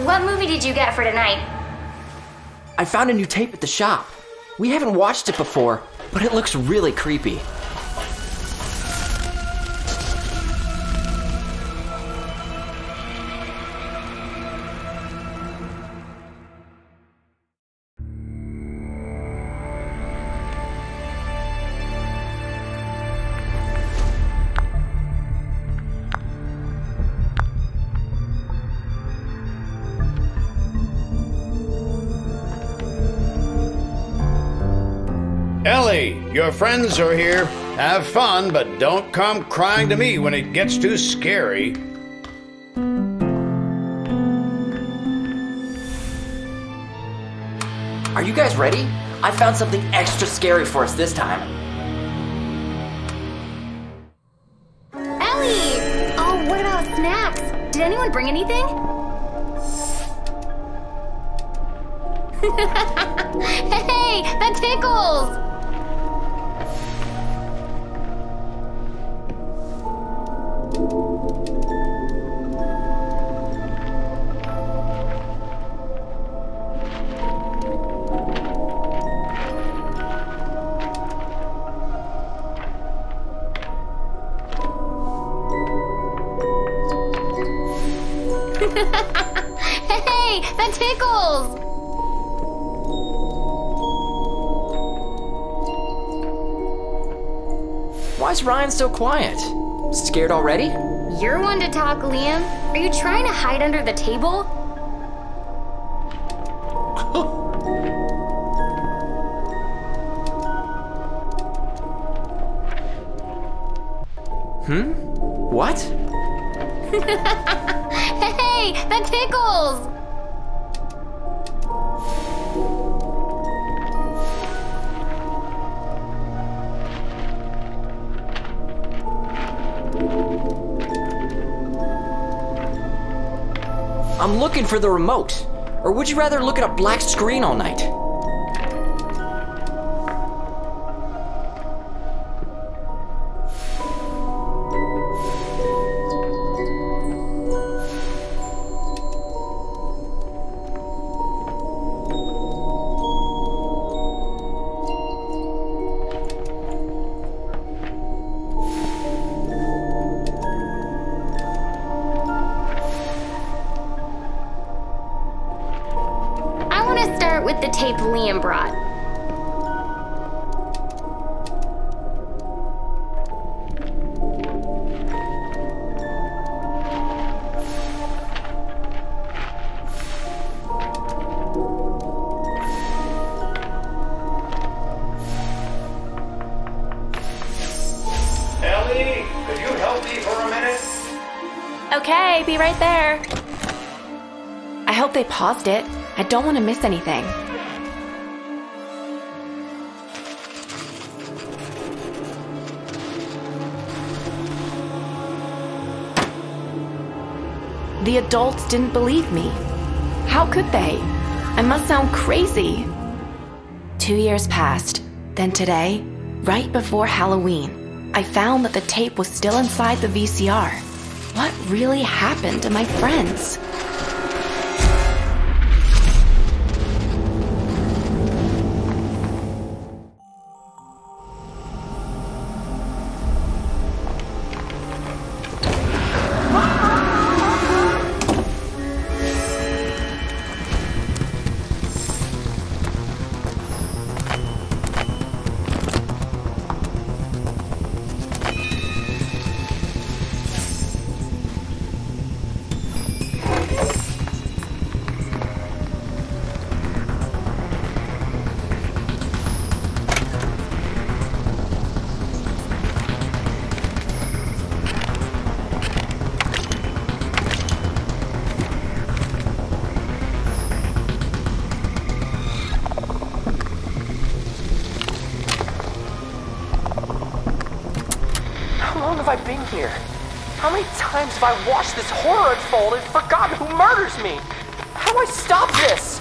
what movie did you get for tonight? I found a new tape at the shop. We haven't watched it before, but it looks really creepy. Ellie, your friends are here. Have fun, but don't come crying to me when it gets too scary. Are you guys ready? I found something extra scary for us this time. Ellie! Oh, what about snacks? Did anyone bring anything? Hey, that tickles! Hey, that tickles! Why is Ryan so quiet? Scared already? You're one to talk, Liam. Are you trying to hide under the table? What? Hey, that tickles! I'm looking for the remote. Or would you rather look at a black screen all night? With the tape Liam brought. Ellie, could you help me for a minute? Okay, be right there. I hope they paused it. I don't want to miss anything. The adults didn't believe me. How could they? I must sound crazy. 2 years passed. Then today, right before Halloween, I found that the tape was still inside the VCR. What really happened to my friends? How long have I been here? How many times have I watched this horror unfold and forgotten who murders me? How do I stop this?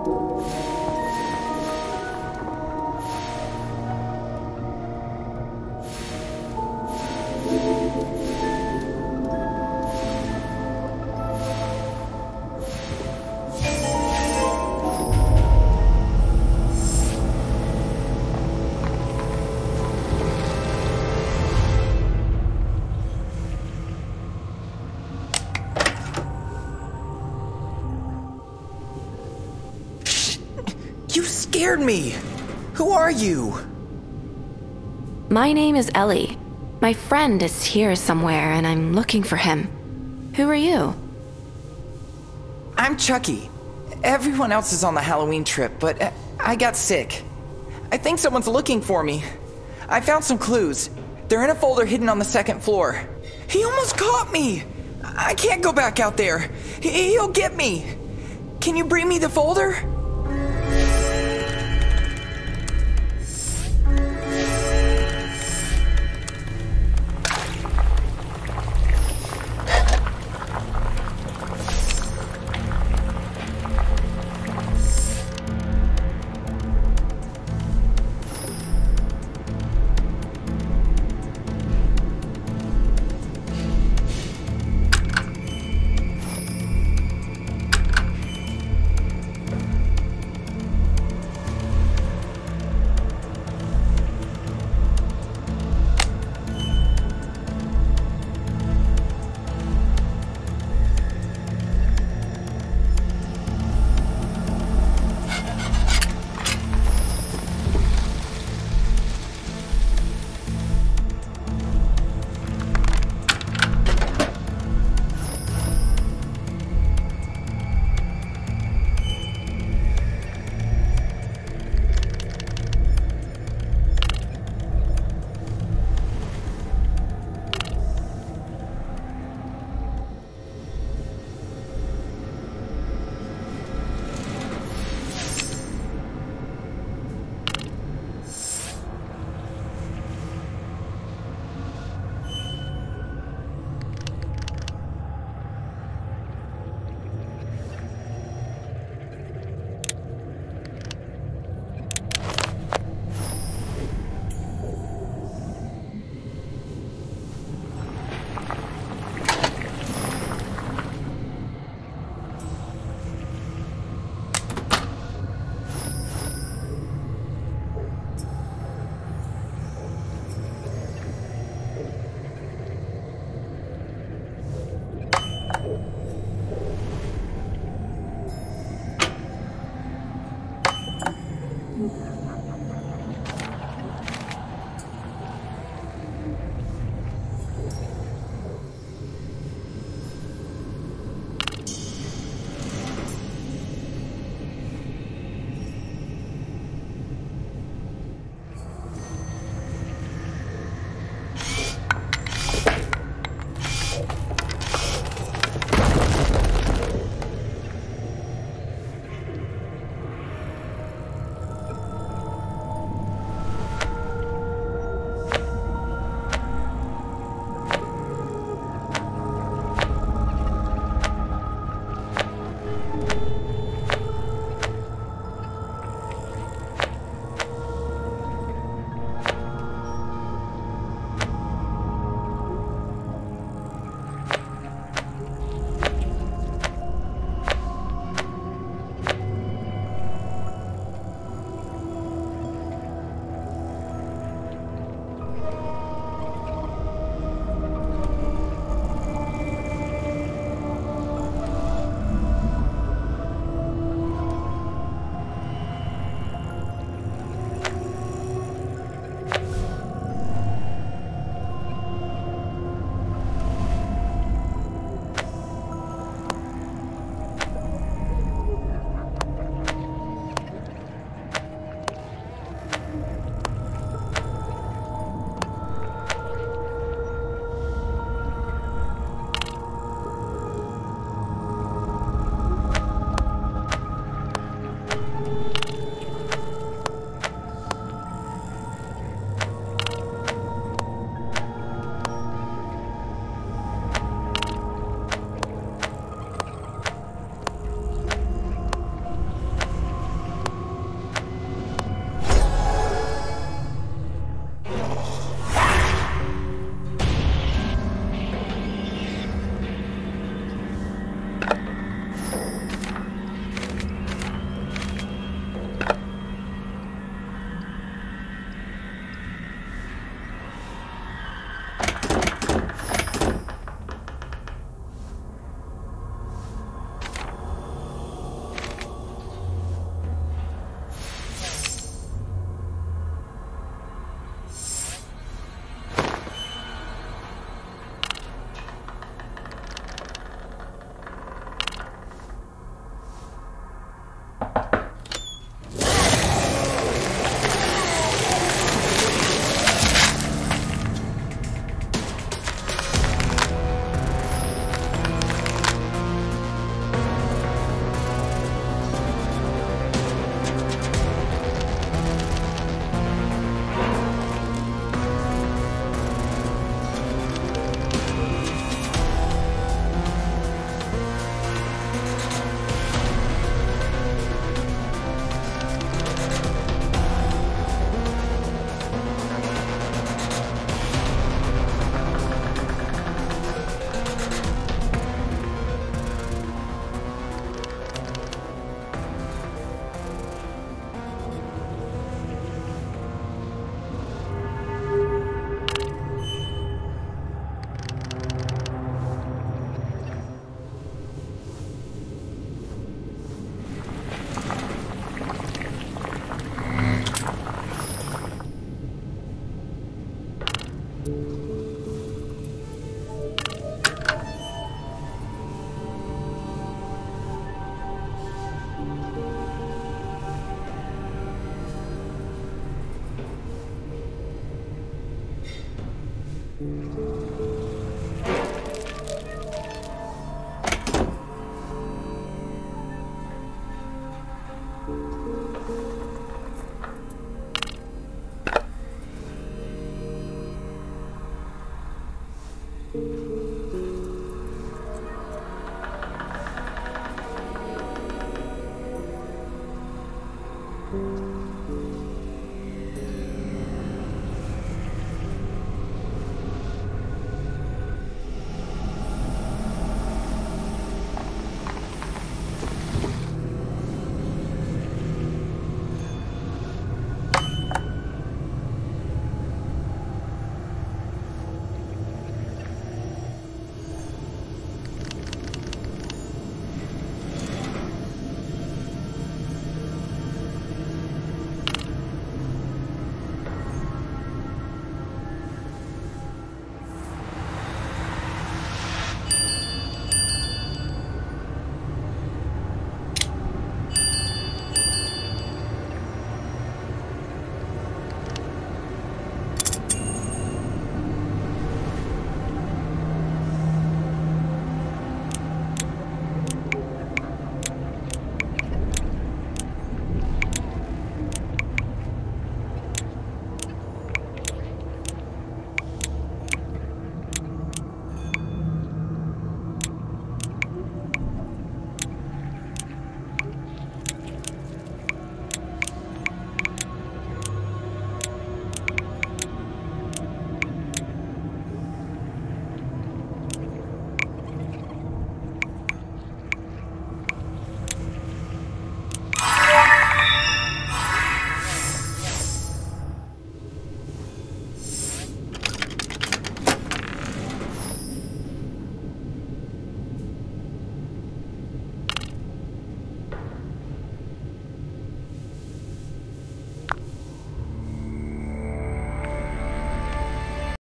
You scared me! Who are you? My name is Ellie. My friend is here somewhere and I'm looking for him. Who are you? I'm Chucky. Everyone else is on the Halloween trip, but I got sick. I think someone's looking for me. I found some clues. They're in a folder hidden on the second floor. He almost caught me! I can't go back out there. He'll get me. Can you bring me the folder?